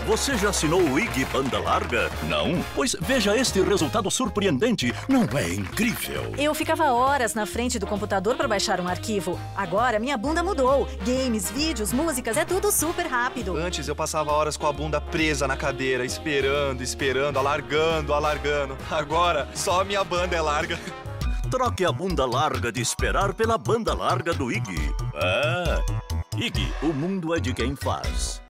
Você já assinou o IG Banda Larga? Não? Pois veja este resultado surpreendente. Não é incrível? Eu ficava horas na frente do computador para baixar um arquivo. Agora minha bunda mudou. Games, vídeos, músicas, é tudo super rápido. Antes eu passava horas com a bunda presa na cadeira, esperando, alargando. Agora só a minha banda é larga. Troque a bunda larga de esperar pela banda larga do IG. IG, o mundo é de quem faz.